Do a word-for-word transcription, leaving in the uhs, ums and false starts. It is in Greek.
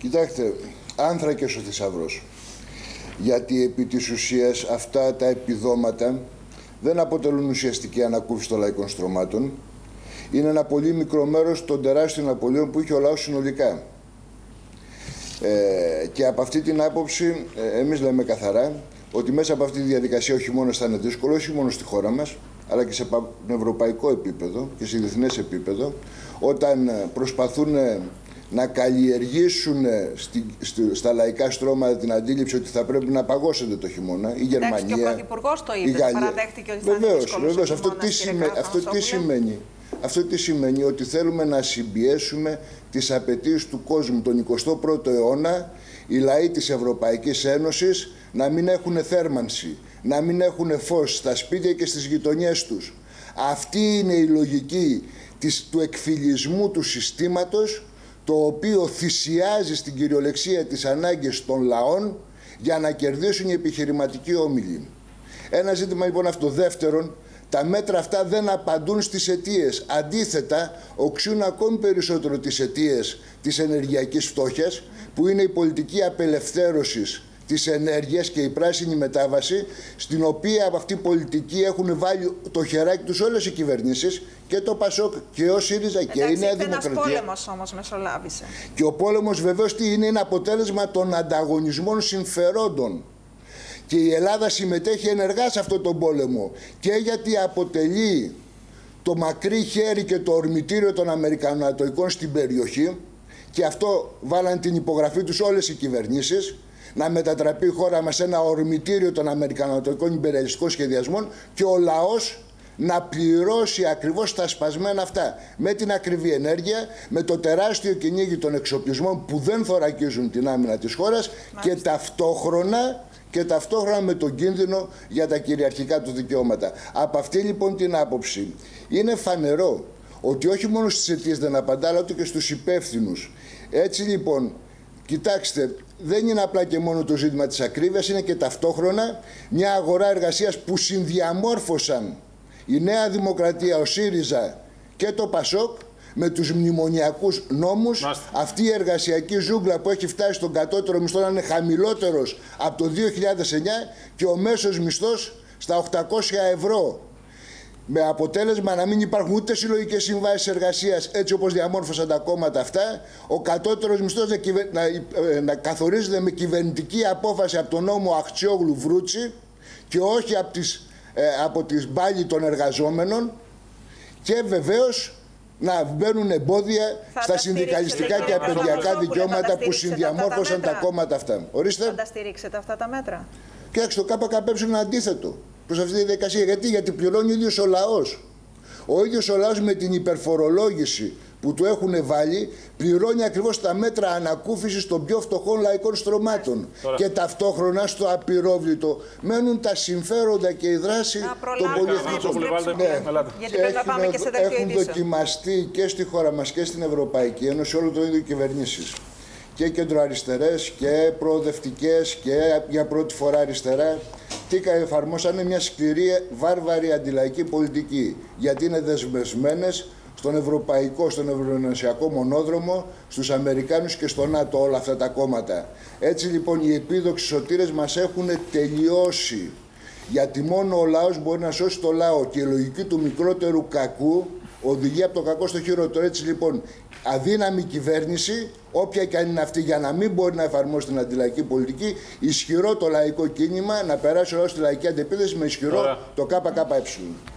Κοιτάξτε, άνθρακες ο θησαυρός. Γιατί επί της ουσίας αυτά τα επιδόματα δεν αποτελούν ουσιαστική ανακούφιση των λαϊκών στρωμάτων. Είναι ένα πολύ μικρό μέρος των τεράστιων απολύων που είχε ο λαός συνολικά. Ε, και από αυτή την άποψη, ε, εμείς λέμε καθαρά ότι μέσα από αυτή τη διαδικασία όχι μόνο θα είναι δύσκολο, όχι μόνο στη χώρα μας, αλλά και σε ευρωπαϊκό επίπεδο και σε διεθνές επίπεδο, όταν προσπαθούν να καλλιεργήσουν στη, στη, στα λαϊκά στρώματα την αντίληψη ότι θα πρέπει να παγώσετε το χειμώνα. Η Γερμανία. Και ο Πρωθυπουργός το είπε, παραδέχτηκε ότι θα είναι δύσκολο. Βεβαίως, αυτό τι, σημαίνει, αυτό τι σημαίνει. Αυτό τι σημαίνει, ότι θέλουμε να συμπιέσουμε τις απαιτήσεις του κόσμου τον εικοστό πρώτο αιώνα, οι λαοί της Ευρωπαϊκής Ένωσης να μην έχουν θέρμανση, να μην έχουν φως στα σπίτια και στις γειτονιές τους. Αυτή είναι η λογική της, του εκφυλισμού του συστήματος, το οποίο θυσιάζει στην κυριολεξία τις ανάγκες των λαών για να κερδίσουν οι επιχειρηματικοί όμιλοι. Ένα ζήτημα λοιπόν αυτό. Δεύτερον, τα μέτρα αυτά δεν απαντούν στις αιτίες. Αντίθετα, οξύνουν ακόμη περισσότερο τις αιτίες της ενεργειακής φτώχειας, που είναι η πολιτική απελευθέρωσης της ενέργειας και η πράσινη μετάβαση, στην οποία από αυτή η πολιτική έχουν βάλει το χεράκι τους όλες οι κυβερνήσεις, και το ΠΑΣΟΚ και ο ΣΥΡΙΖΑ και η Νέα Δημοκρατία. Ένας πόλεμος όμως μεσολάβησε. Και ο πόλεμος βεβαίως τι είναι, είναι αποτέλεσμα των ανταγωνισμών συμφερόντων. Και η Ελλάδα συμμετέχει ενεργά σε αυτόν τον πόλεμο, και γιατί αποτελεί το μακρύ χέρι και το ορμητήριο των Αμερικανατοικών στην περιοχή, και αυτό βάλαν την υπογραφή τους όλες οι κυβερνήσεις, να μετατραπεί η χώρα μας σε ένα ορμητήριο των Αμερικανατοικών υπερελιστικών σχεδιασμών, και ο λαός να πληρώσει ακριβώς τα σπασμένα αυτά, με την ακριβή ενέργεια, με το τεράστιο κυνήγι των εξοπλισμών που δεν θωρακίζουν την άμυνα της χώρας, και ταυτόχρονα και ταυτόχρονα με τον κίνδυνο για τα κυριαρχικά του δικαιώματα. Από αυτή λοιπόν την άποψη είναι φανερό ότι όχι μόνο στις αιτίες δεν απαντά, αλλά και στους υπεύθυνους. Έτσι λοιπόν, κοιτάξτε, δεν είναι απλά και μόνο το ζήτημα της ακρίβειας, είναι και ταυτόχρονα μια αγορά εργασίας που συνδιαμόρφωσαν η Νέα Δημοκρατία, ο ΣΥΡΙΖΑ και το ΠΑΣΟΚ με τους μνημονιακούς νόμους. Μάστε. Αυτή η εργασιακή ζούγκλα που έχει φτάσει στον κατώτερο μισθό να είναι χαμηλότερος από το δύο χιλιάδες εννιά και ο μέσος μισθός στα οκτακόσια ευρώ. Με αποτέλεσμα να μην υπάρχουν ούτε συλλογικές συμβάσεις εργασίας έτσι όπως διαμόρφωσαν τα κόμματα αυτά, ο κατώτερος μισθός να, κυβε... να... να καθορίζεται με κυβερνητική απόφαση από τον νόμο Αχτσιόγλου Βρούτσι και όχι από τις, ε, από τις μπάλοι των εργαζόμενων, και βεβαίως να μπαίνουν εμπόδια θα στα συνδικαλιστικά και απεργιακά δικαιώματα που συνδιαμόρφωσαν τα, τα κόμματα αυτά. Ορίστε. Θα τα στηρίξετε αυτά τα μέτρα? Κοιτάξτε, το ΚΚΕ είναι αντίθετο προς αυτή τη διαδικασία. Γιατί, γιατί πληρώνει ο ίδιος ο λαός. Ο ίδιος ο λαός με την υπερφορολόγηση που του έχουν βάλει πληρώνει ακριβώς τα μέτρα ανακούφισης των πιο φτωχών λαϊκών στρωμάτων. Τώρα. Και ταυτόχρονα στο απειρόβλητο μένουν τα συμφέροντα και η δράση των πολυεθνικών. Ναι. Γιατί πρέπει να πάμε και σε τέτοιο Έχουν δοκιμαστεί και στη χώρα μας και στην Ευρωπαϊκή Ένωση όλο το ίδιο κυβερνήσεις. Και κεντροαριστερές και προοδευτικές και για πρώτη φορά αριστερά. Τι εφαρμόσανε? Μια σκληρή βάρβαρη αντιλαϊκή πολιτική. Γιατί είναι δεσμευμένες στον ευρωπαϊκό, στον ευρωενωσιακό μονόδρομο, στους Αμερικάνους και στο ΝΑΤΟ όλα αυτά τα κόμματα. Έτσι λοιπόν οι επίδοξοι σωτήρες μας έχουν τελειώσει. Γιατί μόνο ο λαός μπορεί να σώσει το λαό, και η λογική του μικρότερου κακού οδηγεί από το κακό στο χειρότερο. Έτσι λοιπόν, αδύναμη κυβέρνηση, όποια και αν είναι αυτή, για να μην μπορεί να εφαρμόσει την αντιλαϊκή πολιτική, ισχυρό το λαϊκό κίνημα, να περάσει όλο στη λαϊκή αντεπίθεση με ισχυρό Ωραία. το ΚΚΕ.